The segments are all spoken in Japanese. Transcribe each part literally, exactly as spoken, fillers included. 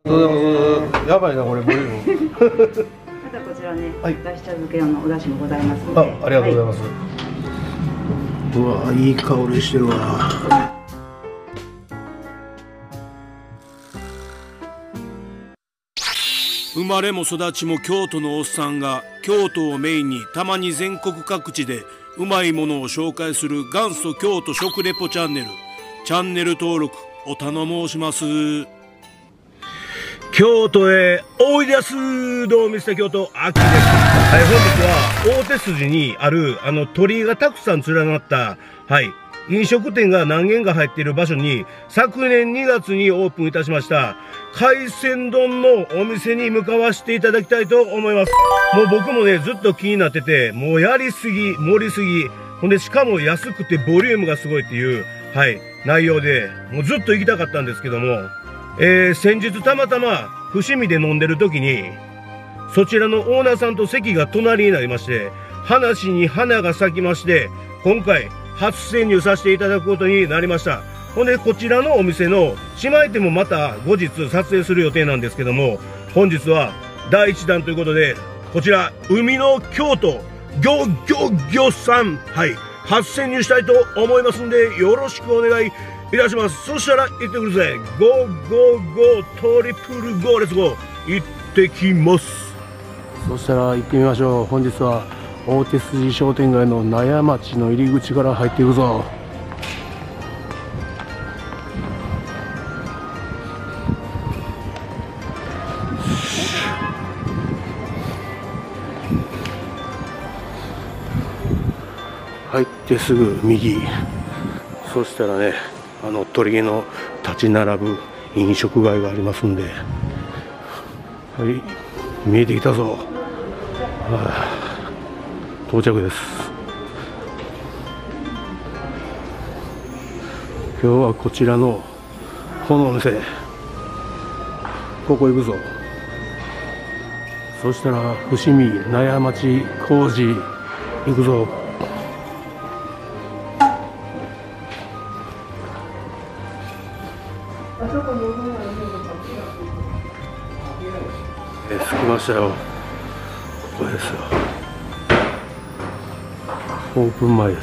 ございます。やばいなこれボリューム。 またこちらね、 はい、 だし茶漬けのお出汁もございますので。 あ、ありがとうございます。はい、うわ、いい香りしてるわ。 生まれも育ちも京都のおっさんが京都をメインにたまに全国各地でうまいものを紹介する元祖京都食レポチャンネル。チャンネル登録お頼申します。 京都へおいでやす。どうもミスター京都あきです。はい、本日は大手筋にあるあの鳥居がたくさん連なったはい飲食店が何軒か入っている場所に昨年にがつにオープンいたしました海鮮丼のお店に向かわせていただきたいと思います。もう僕もねずっと気になってて、もうやりすぎ盛りすぎ、ほんでしかも安くてボリュームがすごいっていうはい内容で、もうずっと行きたかったんですけども、えー、先日たまたま伏見で飲んでる時にそちらのオーナーさんと席が隣になりまして、話に花が咲きまして、今回初潜入させていただくことになりました。ほんでこちらのお店の姉妹店もまた後日撮影する予定なんですけども、本日はだいいちだんということで、こちら海の京都ギョギョギョさん、はい初潜入したいと思いますんで、よろしくお願いいたします。そしたら行ってくるぜ。ゴーゴーゴートリプルゴー、レッツゴー、行ってきます。そしたら行ってみましょう。本日は大手筋商店街の納屋町の入り口から入っていくぞ。入ってすぐ右、そしたらねあの鳥居の立ち並ぶ飲食街がありますんで、はい、見えてきたぞ。はあ、到着です。今日はこちらのこのお店、ここ行くぞ。そしたら伏見納屋町工事行くぞ。え着きましたよ。ここですよ。オープン前です。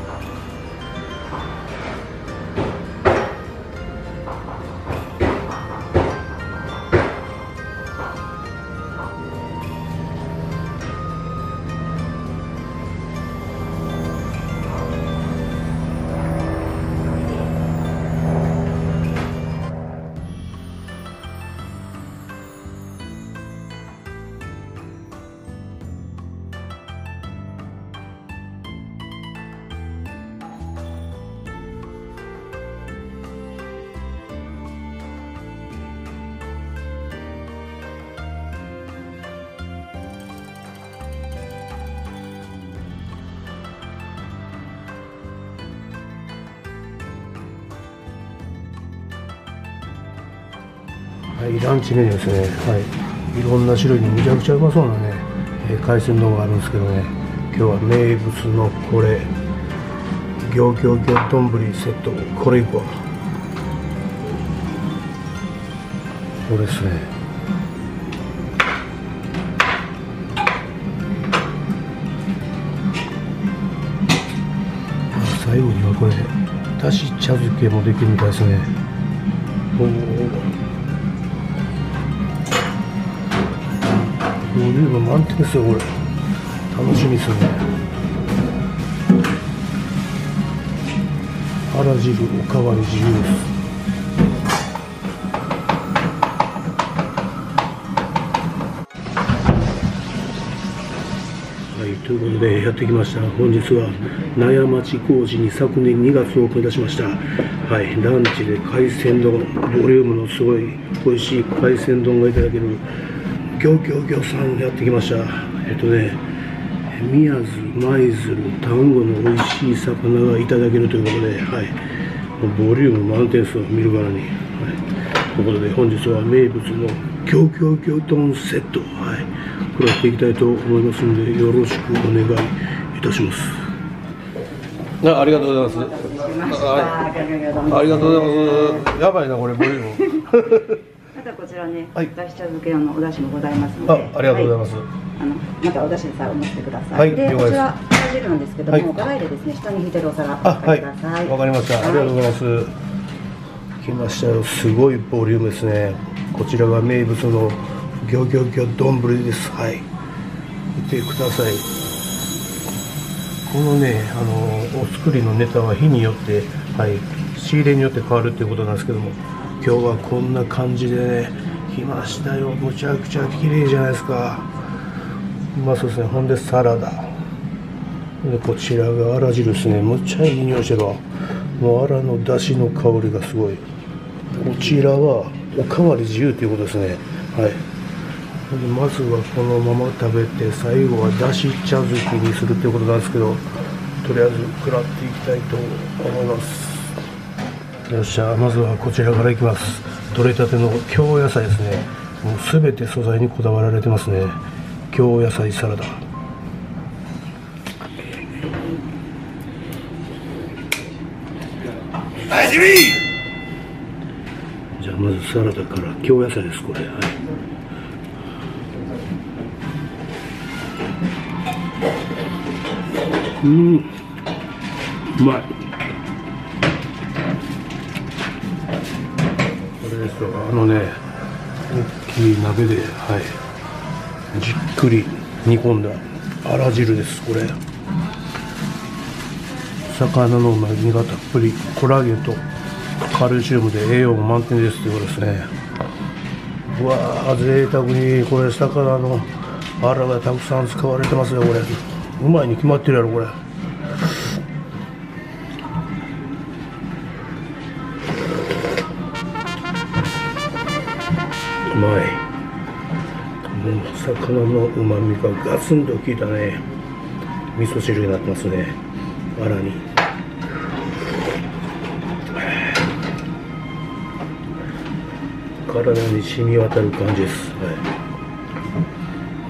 はい、ランチメニューですね。はい、いろんな種類にむちゃくちゃうまそうなね、えー、海鮮丼があるんですけどね、今日は名物のこれギョギョギョ丼セット、これいこう。これですね。最後にはこれだし茶漬けもできるみたいですね。おお、ボリューム満点ですよ、これ。楽しみですね。あら汁おかわり自由です。はい、ということでやってきました。本日は納屋町工事に昨年にがつオープンいたしました。はい、ランチで海鮮丼、ボリュームのすごい美味しい海鮮丼がいただけるギョギョギョさんやってきました。えっとね、宮津、舞鶴、丹後の美味しい魚がいただけるということで、はい、ボリューム満点ですよ、見るからに。はい、ということで本日は名物のギョギョギョ丼セット、はい、これやっていきたいと思いますので、よろしくお願いいたします。 あ、ありがとうございます。はい、ありがとうございます。やばいなこれボリューム。 またこちらね、 はいだし茶漬け用のお出汁もございますので、 あ、ありがとうございます。 はい、あのまたお出汁さえお持ちしてください。 はいで、 了解です。 こちらお汁なんですけども、 はいお洗いでですね、下に引いてるお皿おあ、はい、 使いください。 わかりました。ありがとうございます。来ましたよ。すごいボリュームですね。こちらが名物のギョギョギョ丼です。はい。見てください。このね、あのお作りのネタは日によって、はい、仕入れによって変わるっていうことなんですけども、今日はこんな感じでね、来ましたよ。むちゃくちゃ綺麗じゃないですか。うまそうですね。ほんでサラダ。でこちらがあら汁ですね。むっちゃいい匂いしてるわ。もうあらの出汁の香りがすごい。こちらはおかわり自由ということですね。はい。でまずはこのまま食べて、最後はだし茶漬けにするということなんですけど、とりあえず食らっていきたいと思います。よっしゃ、まずはこちらからいきます。取れたての京野菜ですね。もうすべて素材にこだわられてますね。京野菜サラダ。じゃあまずサラダから京野菜です。これ、はい。うん、うまい。これですよ、あのね、大きい鍋で、はい、じっくり煮込んだあら汁です。これ魚のうまみがたっぷり、コラーゲンとカルシウムで栄養も満点ですということですね。うわー、贅沢にこれ魚のあらがたくさん使われてますよ。これうまいに決まってるやろ。これうまい。もう魚のうまみがガツンと効いたね味噌汁になってますね。あらに体に染み渡る感じです。はい、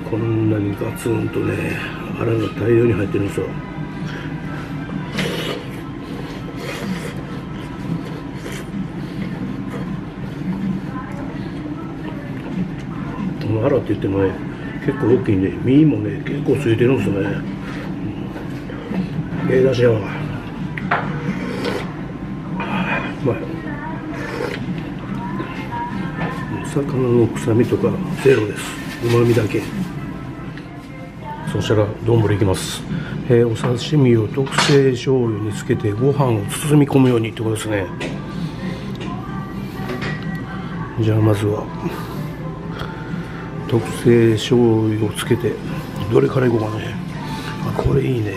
こんなにガツンとねあらが大量に入ってるんですよ。このあらって言ってもね結構大きいんで、身もね結構ついてるんですよね。ええだしやわ。うまい。魚の臭みとかゼロです。うまみだけ。そしたら丼いきます。えー、お刺身を特製醤油につけてご飯を包み込むようにってことですね。じゃあまずは特製醤油をつけて、どれからいこうかね。あ、これいいね。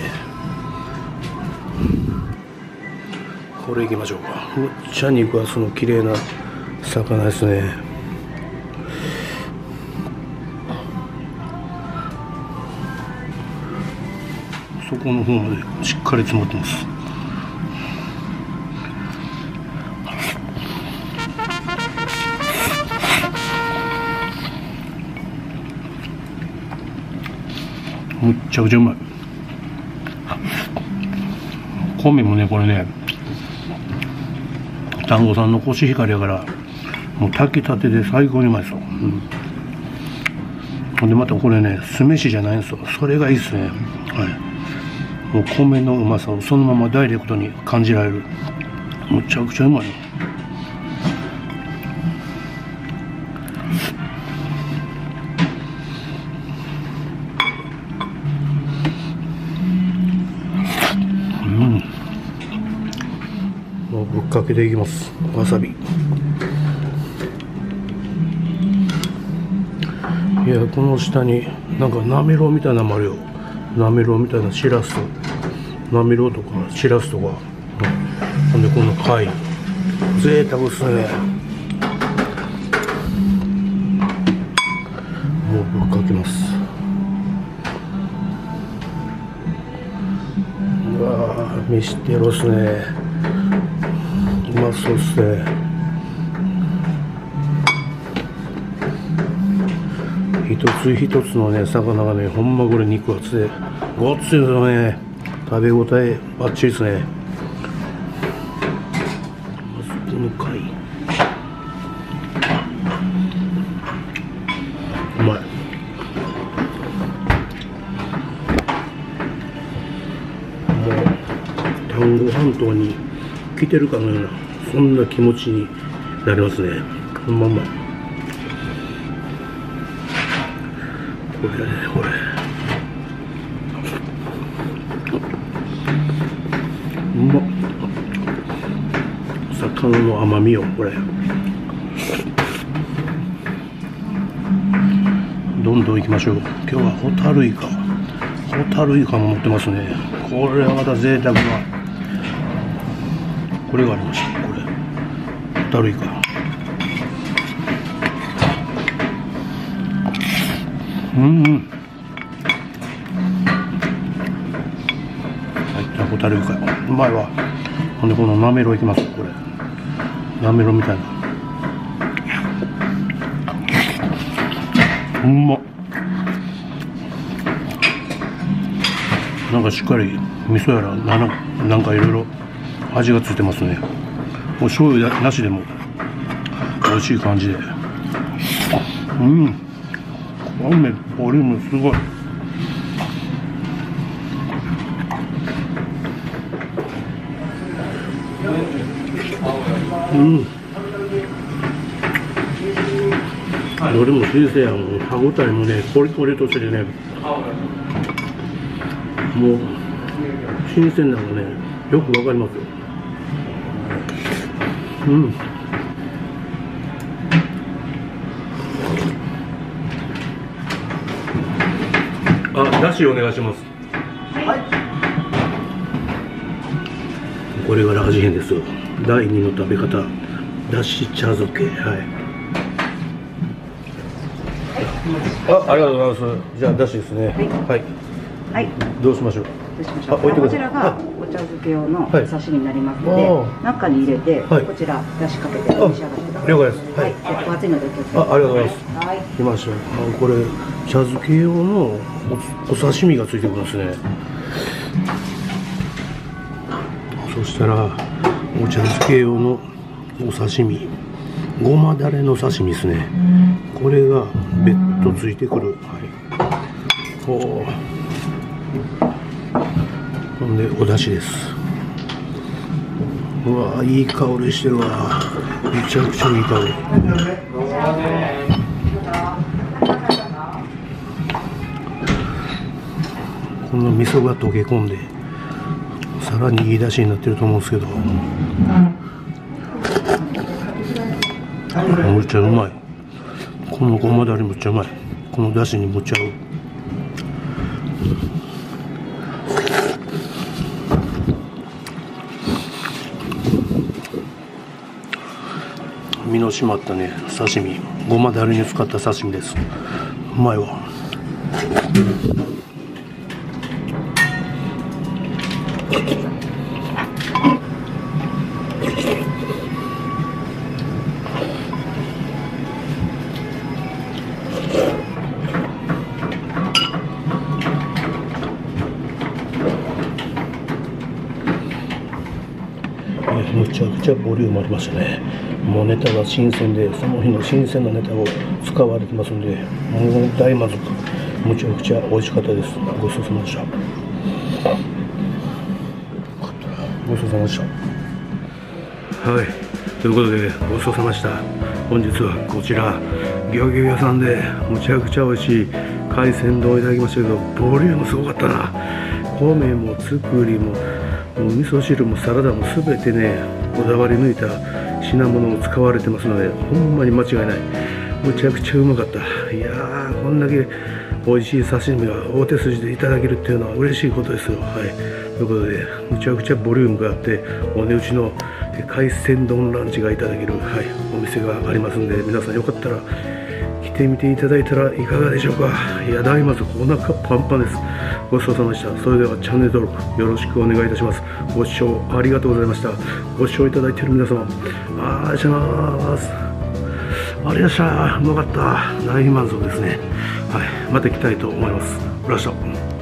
これいきましょうか。むっちゃ肉厚の綺麗な魚ですね。そこの方までしっかり詰まってます。むっちゃくちゃうまい。米もねこれね丹後産のコシヒカリやからもう炊きたてで最高にうまいですよ。うん、ほんでまたこれね酢飯じゃないんですよ。それがいいですね。はい、もう米のうまさをそのままダイレクトに感じられる。むちゃくちゃうまいよ。うん、もうぶっかけていきます。わさび。いや、この下になんかなめろうみたいなのもあるよ。なめろうみたいなしらすとなめろうとかしらすとか、ほんでこの貝贅沢っすね。もうぶっかけます。うわー、ミステロっすね。うまそうっすね。一つ一つのね魚がねほんまこれ肉厚でごっついですよね。食べ応えバッチリですね。まずこの貝、 都に来てるかのような、そんな気持ちになりますね。ほんまうまい。これやね、これ。うまっ。魚の甘みよ、これ。どんどん行きましょう。今日はホタルイカ。ホタルイカも持ってますね。これはまた贅沢な。これがありました。これ。ホタルイカ。うんうん。入ったホタルイカ。うまいわ。ほんでこのなめろいきます。これ。なめろみたいな。うまっ。なんかしっかり味噌やらな、なんかいろいろ味がついてますね。もう醤油なしでも美味しい感じで。うん。米ボリュームすごい。うん。どれも新鮮やもん。歯ごたえもね、コリコリとしてね、もう新鮮なのね、よくわかりますよ。うん。あ、だしお願いします。はい。これが味変ですよ。だいにの食べ方、だし茶漬け。はい。あ、ありがとうございます。じゃあだしですね。はい。 はい。 どうしましょう。 どうしましょう。こちらがお茶漬け用のお刺身になりますので、中に入れてこちらだしかけて召し上がってください。 了解です。 はい。お熱いのでお気をつけて。 あ、ありがとうございます。 はい。 来ました。あ、これ茶漬け用のお、お刺身がついてくるんですね。そしたらお茶漬け用のお刺身、ごまだれの刺身ですね。これが別途ついてくる。はい。ほう。ほんでお出汁です。うわ、いい香りしてるわ。めちゃくちゃいい香り。この味噌が溶け込んでさらにいい出汁になってると思うんですけど、むっちゃうまい。このごまだれむっちゃうまい。この出汁にむっちゃ合う。身の締まったね刺身、ごまだれに使った刺身です。うまいわ。むちゃくちゃボリュームありましたね。もうネタが新鮮で、その日の新鮮なネタを使われてますんで、もう大満足。むちゃくちゃ美味しかったです。ごちそうさまでした。ごちそうさまでした。はい、ということでごちそうさまでした。本日はこちら漁業屋さんでむちゃくちゃ美味しい海鮮丼をいただきましたけど、ボリュームすごかったな。米も作りももう味噌汁もサラダもすべてね、こだわり抜いた品物を使われてますので、ほんまに間違いない。むちゃくちゃうまかった。いやー、こんだけ美味しい刺身が大手筋でいただけるっていうのは嬉しいことですよ。はい、ということでむちゃくちゃボリュームがあってお値打ちの海鮮丼ランチがいただける、はい、お店がありますんで、皆さんよかったら来てみていただいたらいかがでしょうか。いや、大満足。お腹パンパンです。ごちそうさまでした。それではチャンネル登録よろしくお願いいたします。ご視聴ありがとうございました。ご視聴いただいている皆様、ありがとうございます。ありがとうございました。うまかった。大満足ですね。はい、また来たいと思います。ありがとうございました。